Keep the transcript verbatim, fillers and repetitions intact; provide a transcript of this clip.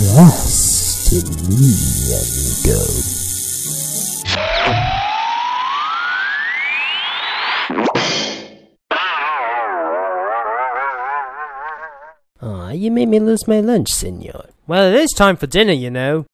Trust in me, amigo. Aw, you made me lose my lunch, senor. Well, it is time for dinner, you know.